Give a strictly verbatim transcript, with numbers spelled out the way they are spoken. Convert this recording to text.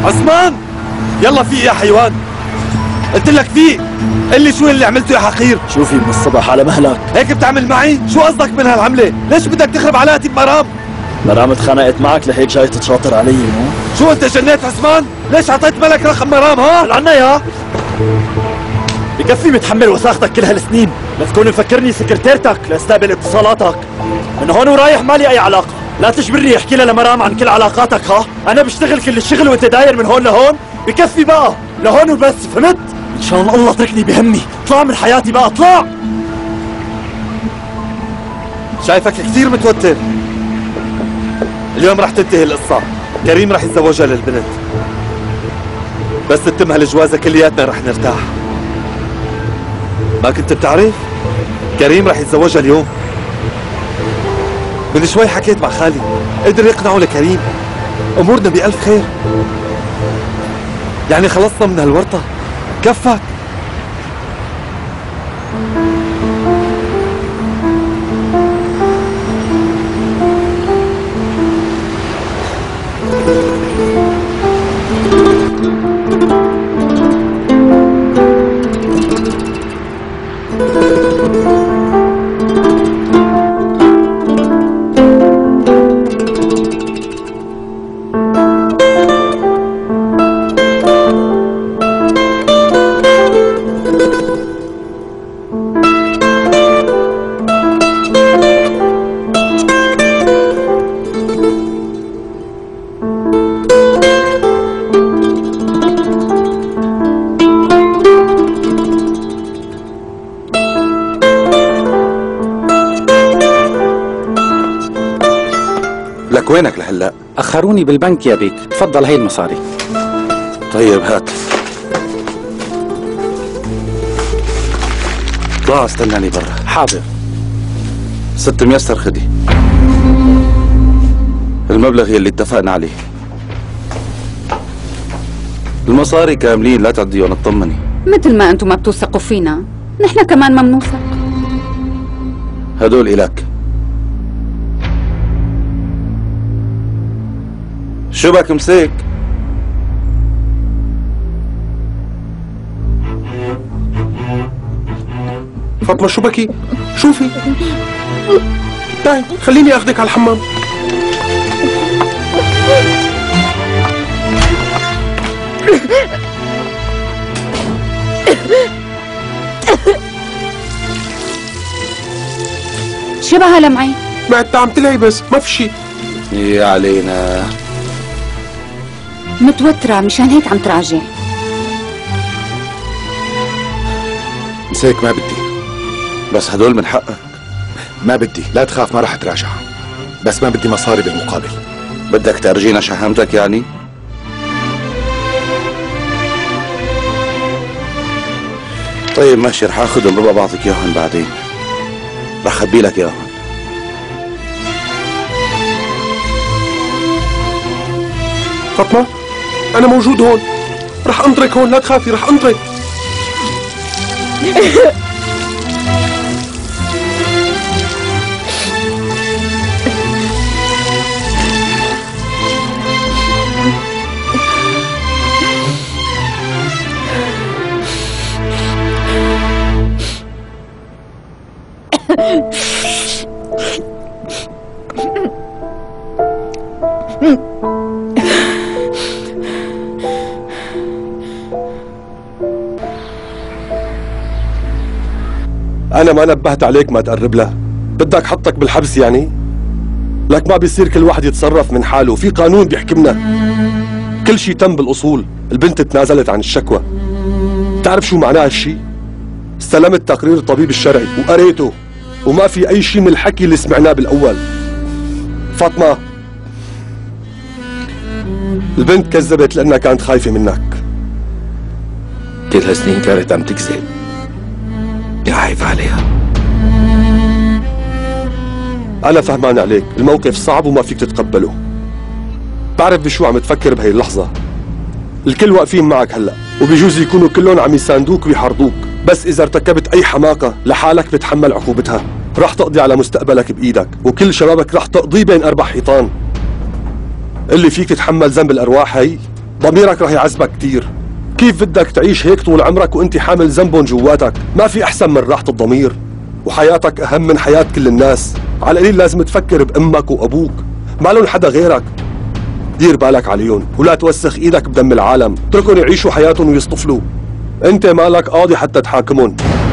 عثمان يلا فيق يا حيوان، قلت لك فيق. قل لي شو اللي عملته يا حقير؟ شو في من الصبح على مهلك؟ هيك بتعمل معي؟ شو قصدك من هالعملة؟ ليش بدك تخرب علاقتي بمرام؟ مرام اتخانقت معك لهيك جاي تتشاطر علي مو؟ شو انت جنيت عثمان؟ ليش اعطيت ملك رقم مرام ها؟ العنا يا بكفي متحمل وساختك كل هالسنين، لا تكون مفكرني سكرتيرتك لاستقبل اتصالاتك. من هون ورايح مالي اي علاقة، لا تجبرني احكي لها لمرام عن كل علاقاتك ها؟ انا بشتغل كل الشغل وانت داير من هون لهون، بكفي بقى، لهون وبس، فهمت؟ ان شاء الله اتركني بهمي، اطلع من حياتي بقى اطلع. شايفك كثير متوتر. اليوم رح تنتهي القصة، كريم رح يتزوجها للبنت، بس تتم هالجوازة كلياتنا رح نرتاح. ما كنت بتعرف؟ كريم رح يتزوجها اليوم. من شوي حكيت مع خالي، قدر يقنعه لكريم. امورنا بألف خير، يعني خلصنا من هالورطة، كفك. لك وينك لهلا؟ أخروني بالبنك يا بيك، تفضل هي المصاري. طيب هات. اطلع استناني برا. حاضر. ست ميسر خدي المبلغ يلي اتفقنا عليه. المصاري كاملين، لا تعديهم، اطمني. مثل ما انتم ما بتوثقوا فينا، نحن كمان ما بنوثق. هدول إلك. شو بك مسيك؟ فاطمة شو بكي؟ شوفي تعي خليني اخذك على الحمام. شبهها لمعي؟ بعد عم تلعي بس ما في شيء. يا علينا متوترة مشان هيك عم تراجع. مسيك ما بدي، بس هدول من حقك. ما بدي، لا تخاف ما رح تراجع، بس ما بدي مصاري بالمقابل. بدك ترجينا شهامتك يعني؟ طيب ماشي، رح اخذهم ببقى بعطيك اياهم بعدين، رح خبي لك اياهم. فاطمة أنا موجود هون، رح أنطرك هون، لا تخافي رح أنطرك. أنا ما نبهت عليك ما تقرب له، بدك حطك بالحبس يعني؟ لك ما بيصير كل واحد يتصرف من حاله، في قانون بيحكمنا. كل شيء تم بالأصول، البنت تنازلت عن الشكوى. بتعرف شو معناه هالشيء؟ استلمت تقرير الطبيب الشرعي وقريته، وما في أي شيء من الحكي اللي سمعناه بالأول. فاطمة البنت كذبت لأنها كانت خايفة منك. كل هالسنين كانت عم تكذب، يا عيب عليها. أنا فهمان عليك، الموقف صعب وما فيك تتقبله. بعرف بشو عم تفكر بهي اللحظة. الكل واقفين معك هلأ، وبيجوز يكونوا كلهم عم يساندوك ويحرضوك، بس إذا ارتكبت أي حماقة لحالك بتحمل عقوبتها. رح تقضي على مستقبلك بإيدك، وكل شبابك رح تقضيه بين أربع حيطان. اللي فيك تتحمل ذنب الأرواح هي، ضميرك رح يعذبك كتير. كيف بدك تعيش هيك طول عمرك وانت حامل ذنبهم جواتك؟ ما في احسن من راحة الضمير، وحياتك اهم من حياة كل الناس. على القليل لازم تفكر بامك وابوك، ما لهم حدا غيرك. دير بالك عليهم ولا توسخ ايدك بدم العالم، اتركهم يعيشوا حياتهم ويصطفلوا. انت مالك قاضي حتى تحاكمهم.